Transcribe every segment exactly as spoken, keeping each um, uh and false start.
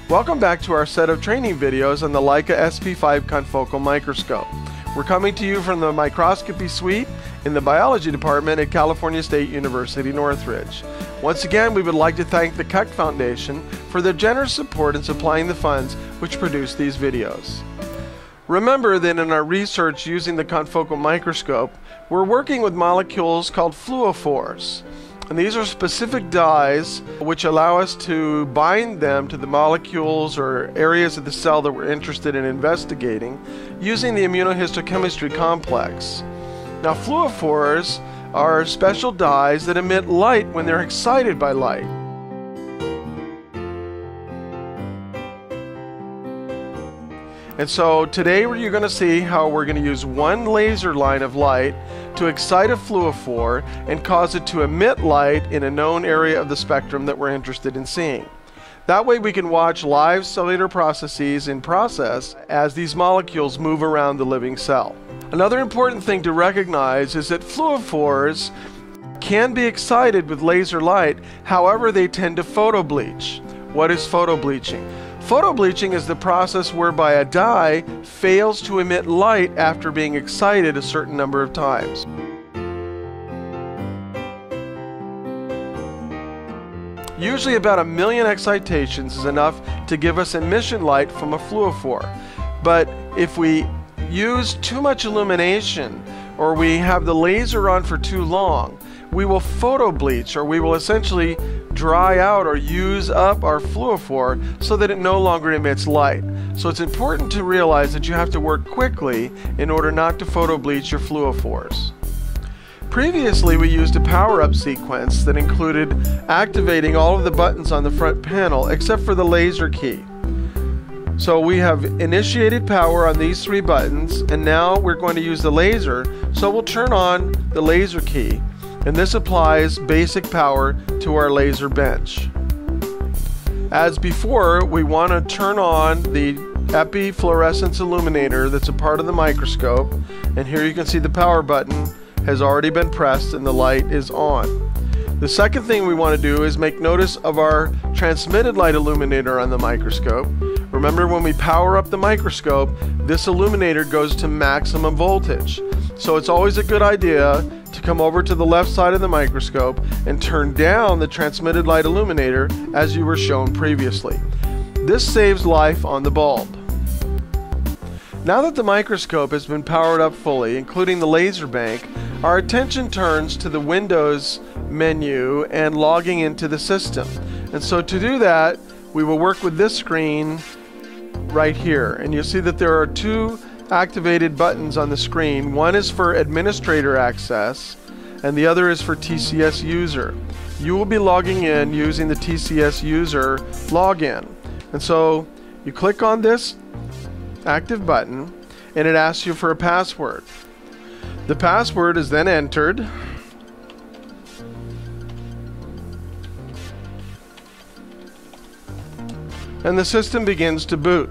Welcome back to our set of training videos on the Leica S P five confocal microscope. We're coming to you from the microscopy suite in the biology department at California State University, Northridge. Once again, we would like to thank the Keck Foundation for their generous support in supplying the funds which produce these videos. Remember that in our research using the confocal microscope, we're working with molecules called fluorophores. And these are specific dyes which allow us to bind them to the molecules or areas of the cell that we're interested in investigating using the immunohistochemistry complex. Now, fluorophores are special dyes that emit light when they're excited by light. And so today you're going to see how we're going to use one laser line of light to excite a fluorophore and cause it to emit light in a known area of the spectrum that we're interested in seeing. That way we can watch live cellular processes in process as these molecules move around the living cell. Another important thing to recognize is that fluorophores can be excited with laser light, however they tend to photobleach. What is photobleaching? Photobleaching is the process whereby a dye fails to emit light after being excited a certain number of times. Usually about a million excitations is enough to give us emission light from a fluorophore. But if we use too much illumination or we have the laser on for too long, we will photobleach, or we will essentially dry out or use up our fluorophore so that it no longer emits light. So it's important to realize that you have to work quickly in order not to photobleach your fluorophores. Previously, we used a power-up sequence that included activating all of the buttons on the front panel except for the laser key. So we have initiated power on these three buttons, and now we're going to use the laser, so we'll turn on the laser key. And this applies basic power to our laser bench. As before, we want to turn on the epifluorescence illuminator that's a part of the microscope, and here you can see the power button has already been pressed and the light is on. The second thing we want to do is make notice of our transmitted light illuminator on the microscope. Remember, when we power up the microscope, this illuminator goes to maximum voltage. So it's always a good idea to come over to the left side of the microscope and turn down the transmitted light illuminator as you were shown previously. This saves life on the bulb. Now that the microscope has been powered up fully, including the laser bank, our attention turns to the Windows menu and logging into the system. And so to do that, we will work with this screen right here. And you'll see that there are two activated buttons on the screen. One is for administrator access and the other is for T C S user. You will be logging in using the T C S user login. And so you click on this active button and it asks you for a password. The password is then entered. And the system begins to boot.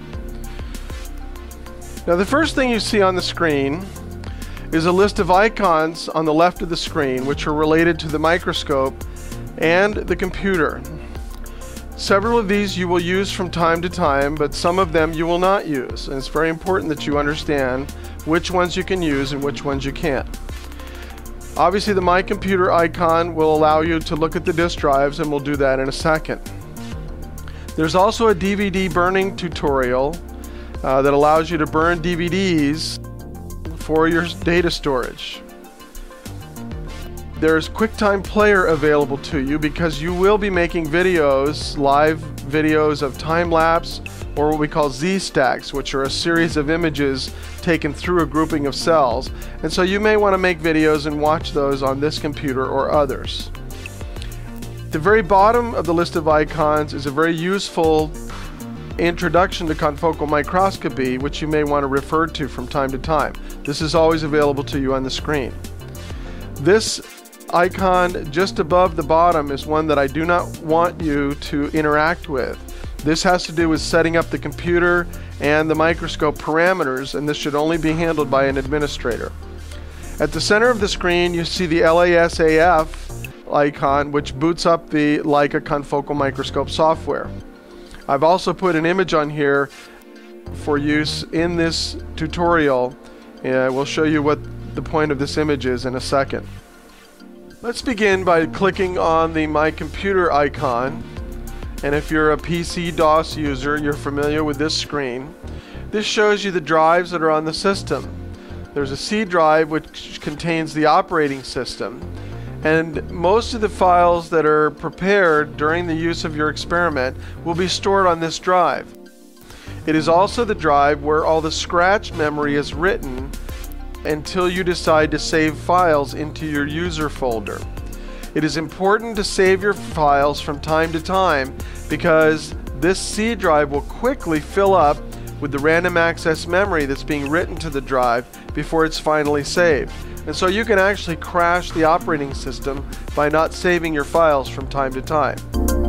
Now, the first thing you see on the screen is a list of icons on the left of the screen which are related to the microscope and the computer. Several of these you will use from time to time, but some of them you will not use. And it's very important that you understand which ones you can use and which ones you can't. Obviously, the My Computer icon will allow you to look at the disk drives, and we'll do that in a second. There's also a D V D burning tutorial uh, that allows you to burn D V Ds for your data storage. There's QuickTime Player available to you because you will be making videos, live videos of time-lapse or what we call Z-stacks, which are a series of images taken through a grouping of cells. And so you may want to make videos and watch those on this computer or others. At the very bottom of the list of icons is a very useful introduction to confocal microscopy, which you may want to refer to from time to time. This is always available to you on the screen. This icon just above the bottom is one that I do not want you to interact with. This has to do with setting up the computer and the microscope parameters, and this should only be handled by an administrator. At the center of the screen, you see the L A S A F icon, which boots up the Leica confocal microscope software. I've also put an image on here for use in this tutorial, and we'll show you what the point of this image is in a second. Let's begin by clicking on the My Computer icon, and if you're a P C DOS user, you're familiar with this screen. This shows you the drives that are on the system. There's a C drive which contains the operating system, and most of the files that are prepared during the use of your experiment will be stored on this drive. It is also the drive where all the scratch memory is written until you decide to save files into your user folder. It is important to save your files from time to time because this C drive will quickly fill up with the random access memory that's being written to the drive before it's finally saved. And so you can actually crash the operating system by not saving your files from time to time.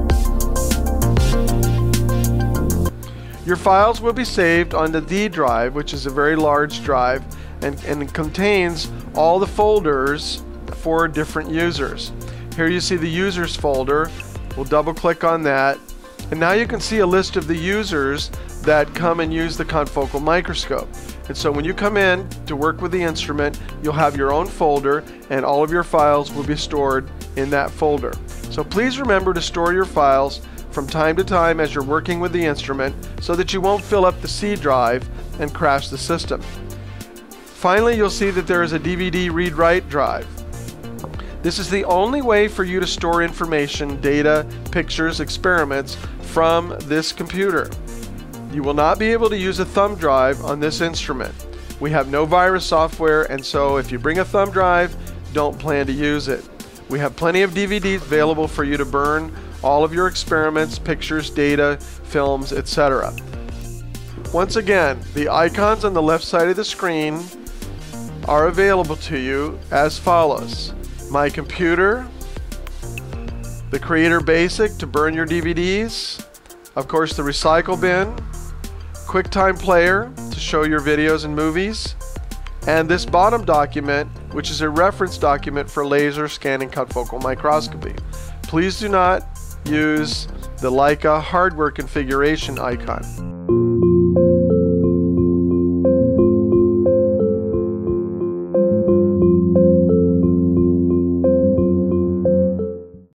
Your files will be saved on the D drive, which is a very large drive, and, and it contains all the folders for different users. Here you see the users folder. We'll double click on that, and now you can see a list of the users that come and use the confocal microscope. And so when you come in to work with the instrument, you'll have your own folder, and all of your files will be stored in that folder. So please remember to store your files from time to time as you're working with the instrument so that you won't fill up the C drive and crash the system. Finally, you'll see that there is a D V D read-write drive. This is the only way for you to store information, data, pictures, experiments from this computer. You will not be able to use a thumb drive on this instrument. We have no virus software, and so if you bring a thumb drive, don't plan to use it. We have plenty of D V Ds available for you to burn all of your experiments, pictures, data, films, et cetera. Once again, the icons on the left side of the screen are available to you as follows: My Computer, the Creator Basic to burn your D V Ds, of course the Recycle Bin, QuickTime Player to show your videos and movies, and this bottom document, which is a reference document for laser scanning confocal microscopy. Please do not use the Leica hardware configuration icon.